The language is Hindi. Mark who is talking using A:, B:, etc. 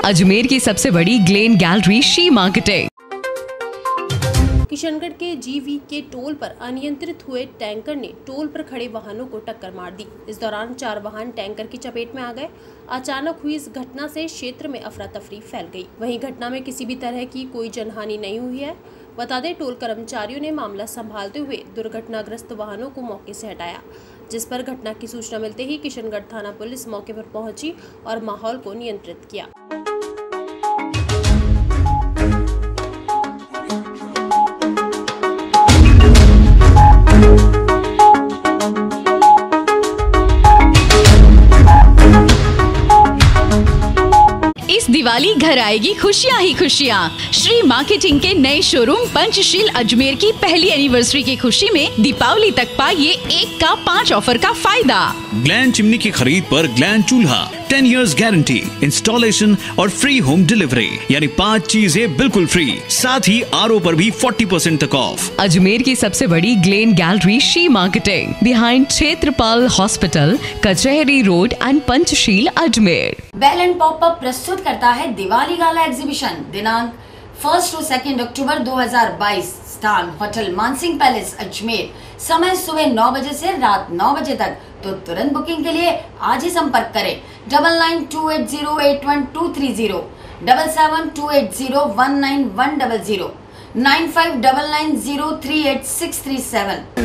A: अजमेर की सबसे बड़ी ग्लेन गैलरी शी मार्केटिंग।
B: किशनगढ़ के जीवी के टोल पर अनियंत्रित हुए टैंकर ने टोल पर खड़े वाहनों को टक्कर मार दी। इस दौरान 4 वाहन टैंकर की चपेट में आ गए। अचानक हुई इस घटना से क्षेत्र में अफरा तफरी फैल गई। वहीं घटना में किसी भी तरह की कोई जनहानि नहीं हुई है। बता दें, टोल कर्मचारियों ने मामला संभालते हुए दुर्घटनाग्रस्त वाहनों को मौके से हटाया, जिस पर घटना की सूचना मिलते ही किशनगढ़ थाना पुलिस मौके पर पहुंची और माहौल को नियंत्रित किया।
C: इस दिवाली घर आएगी खुशियाँ ही खुशियाँ। श्री मार्केटिंग के नए शोरूम पंचशील अजमेर की पहली एनिवर्सरी की खुशी में दीपावली तक पाइए 1 का 5 ऑफर का फायदा।
D: ग्लैन चिमनी की खरीद पर ग्लैन चूल्हा 10 इयर्स गारंटी, इंस्टॉलेशन और फ्री होम डिलीवरी, यानी 5 चीजें बिल्कुल फ्री। साथ ही आरओ पर भी 40% तक ऑफ।
A: अजमेर की सबसे बड़ी ग्लेन गैलरी शी marketing behind Kshetrapal hospital, Kachahri road and Panchsheel Ajmer.
E: Bell and popup प्रस्तुत करता है दिवाली गाला एग्जीबिशन। दिनांक 1 से 2 अक्टूबर 2022। स्थान होटल मानसिंह पैलेस अजमेर। समय सुबह 9 बजे से रात 9 बजे तक। तो तुरंत बुकिंग के लिए आज ही संपर्क करें 9928081230, 7728019100, 9599038637।